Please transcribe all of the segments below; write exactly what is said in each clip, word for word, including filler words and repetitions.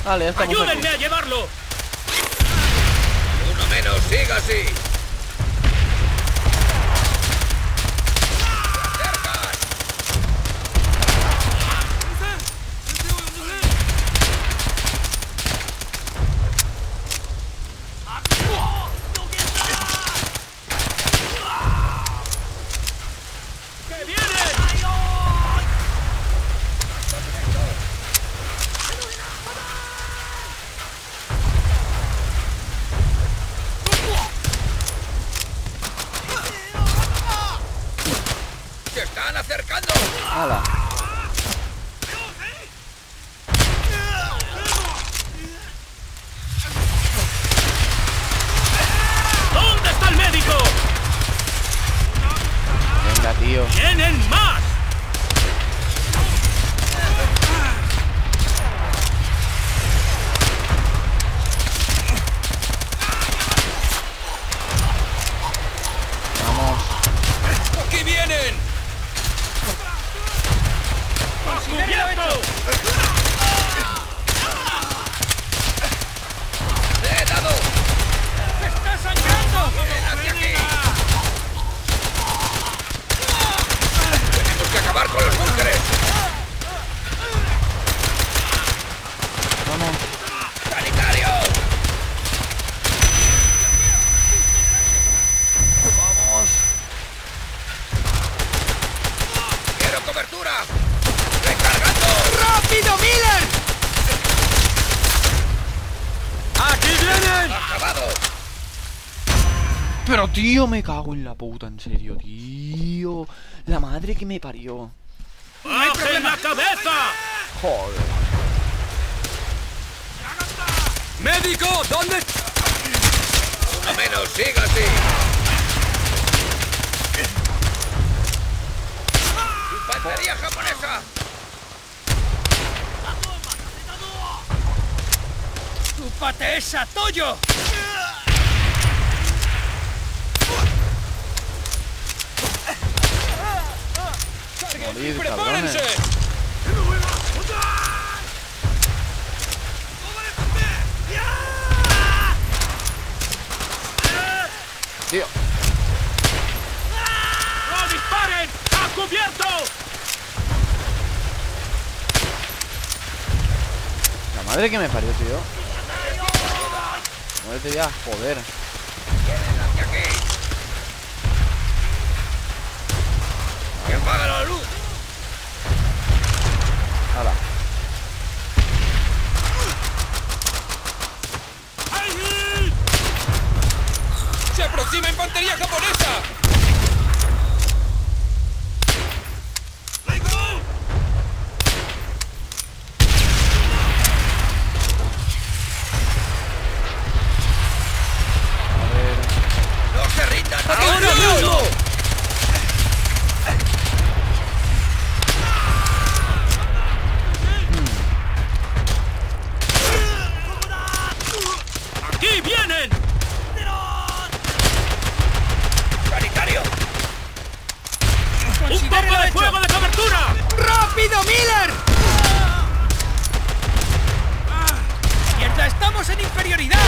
Vale, ya estamos ¡Ayúdenme aquí. a llevarlo! Uno menos, siga así. ¡Se están acercando! ¡Hala! ¿Dónde está el médico? Venga, tío. ¡Tienen más! Vamos. ¡Aquí vienen! ¡Cubierto! ¡Le he dado! ¡Está sangrando! ¡Ven hacia aquí! ¡Tenemos que acabar con los búnkeres! Vamos. ¡Sanitario! Vamos. ¡Quiero cobertura! ¡Recargando! ¡Rápido, Miller! ¡Aquí vienen! ¡Acabado! Pero tío, me cago en la puta, en serio, tío. La madre que me parió. ¡Bajen la cabeza! Joder. ¡Médico! ¿Dónde? Uno menos, siga así. ¡Infantería japonesa! ¡Chúpate esa, Toyo! Morir, cabrones. Tío. ¡No disparen! ¡A cubierto! La madre que me parió, tío. Muérete ya, joder. ¡Vienen hacia aquí! ¡Que apaga la luz! Hala. ¡Se aproxima infantería japonesa! A ver. ¡No se rindan! ¡Ahora mismo! ¡Aquí vienen! ¡Sanitario! ¡Un poco de fuego de cobertura! ¡Rápido, Miller! ¡Mierda, estamos en inferioridad!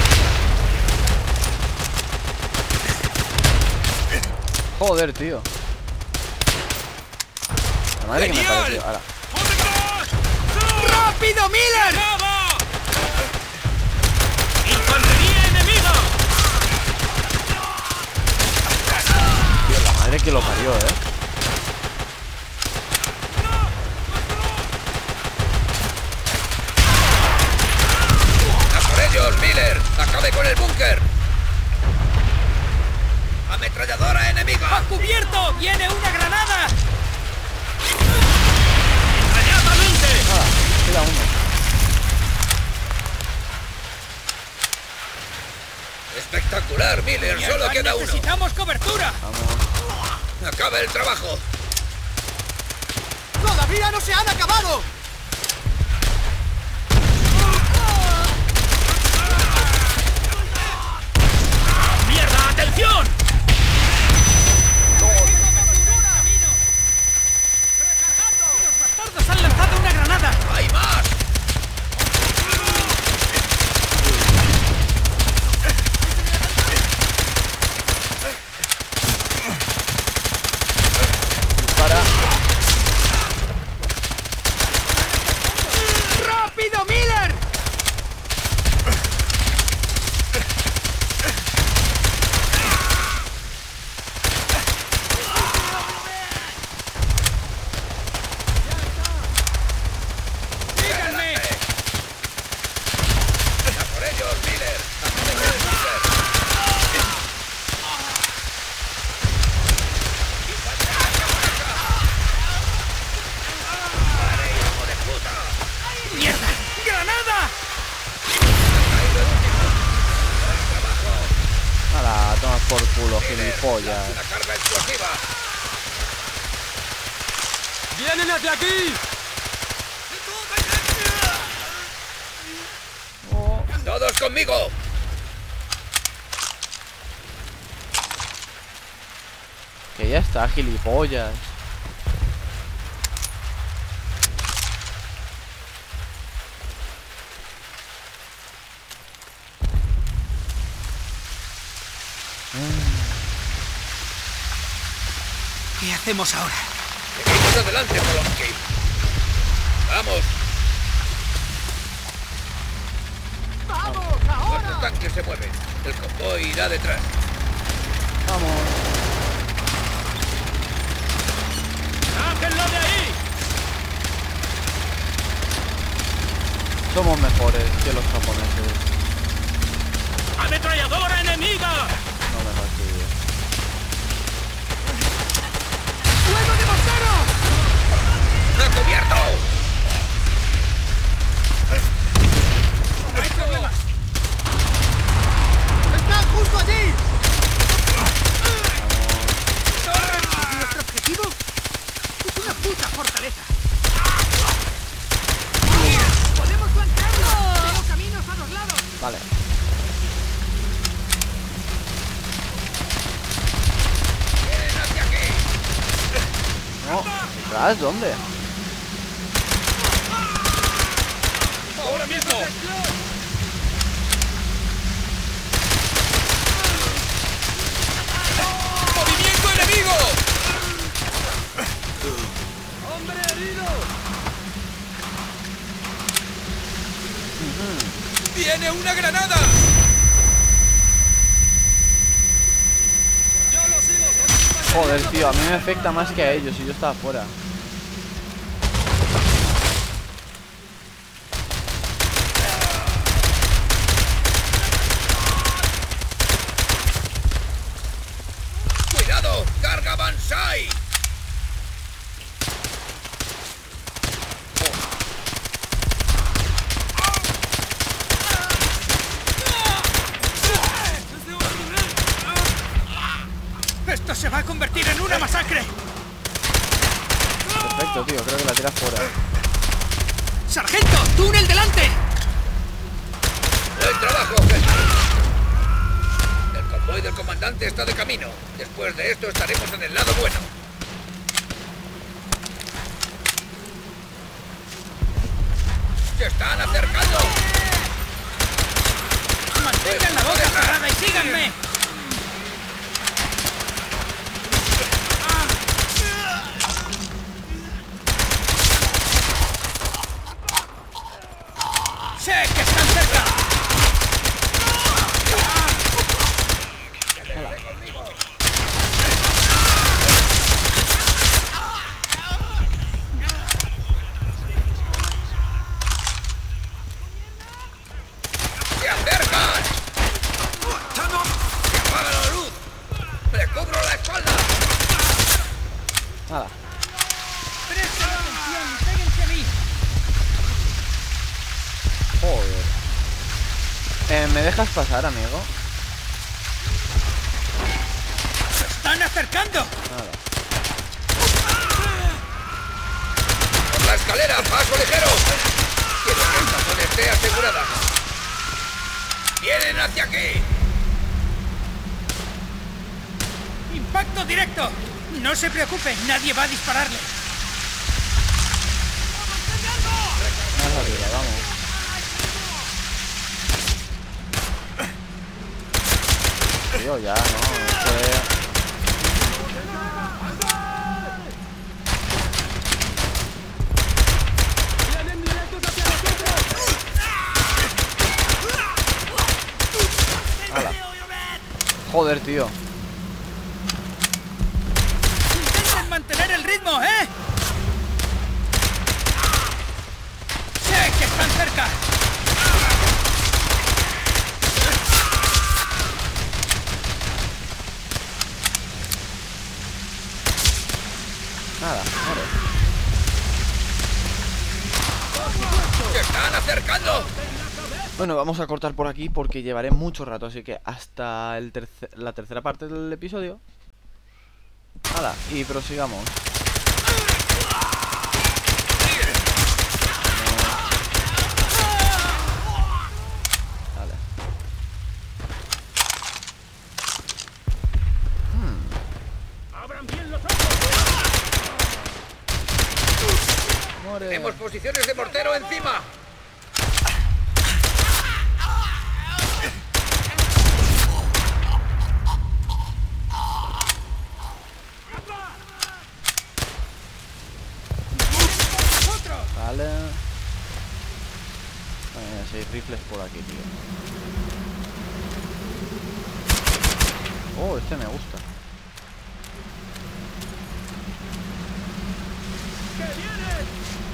Joder, tío. La madre que me parió, tío. Ahora. ¡Rápido, Miller! ¡Infantería enemiga! Tío, la madre que lo parió, eh. ¡A por ellos, Miller! ¡Acabe con el búnker! ¡Ametralladora enemiga! ¡A cubierto! ¡Viene una granada! ¡Inmediatamente! Nada, queda uno. ¡Espectacular, Miller! ¡Solo ¡Mierda, queda uno! ¡Necesitamos cobertura! Vamos. ¡Acabe el trabajo! ¡Todavía no se han acabado! ¡Mierda! ¡Atención! ¡Los bastardos han lanzado una granada! ¡Hay más! por culo, Miller, gilipollas. lanza una carga explosiva. ¡Vienen hacia aquí! Oh. Todos conmigo. Que ya está, gilipollas. ¿Qué hacemos ahora? Seguimos adelante, Polonsky. Vamos. ¡Vamos, Nuestro tanque se mueve. El convoy irá detrás. Vamos. ¡Sáquenlo de ahí! Somos mejores que los japoneses. ¡Ametralladora enemiga! No me fastidies. ¡Fuego de mortero! ¡No cubierto! ¡No hay problema! ¡Están justo allí! ¿Nuestro objetivo? Es una puta fortaleza. ¡Podemos flanquearlo! Tengo caminos a los lados. Vale. ¡Vienen hacia aquí! No. ¿Detrás? ¿Dónde? ¡Ahora mismo! ¡Movimiento enemigo! ¡Hombre herido! ¡Viene una granada! ¡Yo lo sigo! Joder, tío, a mí me afecta más que a ellos y yo estaba fuera. ¡Cuidado! ¡Carga Bansai! ¡Esto se va a convertir en una masacre! Perfecto, tío, creo que la tiras fuera. ¡Sargento! ¡Túnel delante! ¡Buen trabajo, jefe! El convoy del comandante está de camino. Después de esto estaremos en el lado bueno. ¡Se están acercando! ¡Mantengan la boca cerrada y síganme! ¡Sé que están cerca! ¡Se acercan! ¡Se apaga la luz! ¡Le cubro la espalda! Nada. ¡Presten atención y péguense a mí! Joder. Eh, ¿me dejas pasar, amigo? ¡Se están acercando! Nada. ¡Por la escalera! ¡Paso ligero! Quiero que esta zona esté asegurada. ¡Vienen hacia aquí! ¡Impacto directo! No se preocupen, nadie va a dispararle. Más arriba, vamos. Tío, ya, no, es que... Hala. Joder, tío. Intenten mantener el ritmo, ¿eh? ¡Sé que están cerca! Nada, muere. ¡Se están acercando! Bueno, vamos a cortar por aquí porque llevaré mucho rato. Así que hasta el terce la tercera parte del episodio. Hala, y prosigamos. Vale. Hmm. ¡Abran bien los ojos! Muere. Tenemos posiciones de mortero encima. Vale. Vale, seis rifles por aquí, tío. Oh, este me gusta. ¡Que vienen!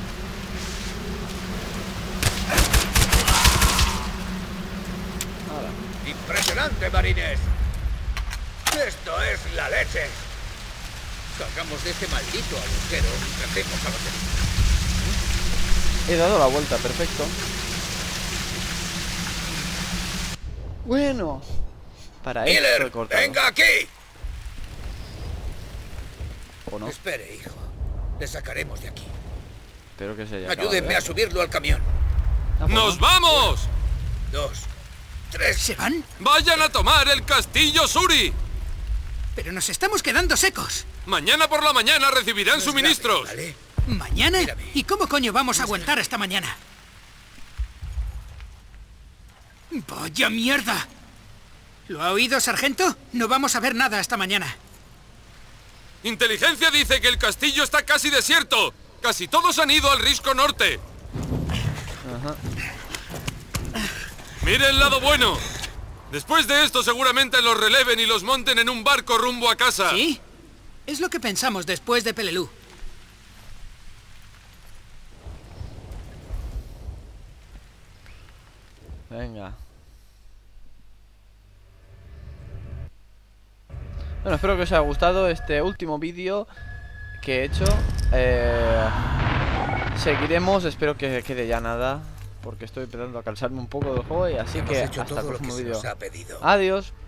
Ahora. Impresionante, marines. Esto es la leche. Salgamos de este maldito agujero y tratemos a los enemigos. He dado la vuelta, perfecto. Bueno, para esto he Miller, cortado. venga aquí. ¿O no? Espere, hijo. Le sacaremos de aquí. Espero que se haya acabado, Ayúdenme ¿eh? a subirlo al camión. Ah, pues ¡Nos no. vamos! Dos, tres. ¿Se van? ¡Vayan a tomar el castillo Suri! Pero nos estamos quedando secos. Mañana por la mañana recibirán No es suministros. grave, ¿vale? ¿Mañana? Mírame. ¿Y cómo coño vamos a aguantar hasta mañana? ¡Vaya mierda! ¿Lo ha oído, sargento? No vamos a ver nada hasta mañana. Inteligencia dice que el castillo está casi desierto. Casi todos han ido al risco norte. Ajá. Mire el lado bueno. Después de esto seguramente los releven y los monten en un barco rumbo a casa. ¿Sí? Es lo que pensamos después de Peleliu. Venga. Bueno, espero que os haya gustado este último vídeo que he hecho. Eh, seguiremos, espero que quede ya nada, porque estoy empezando a cansarme un poco del juego y así Hemos que hecho hasta el todo lo que próximo se vídeo. nos ha pedido. Adiós.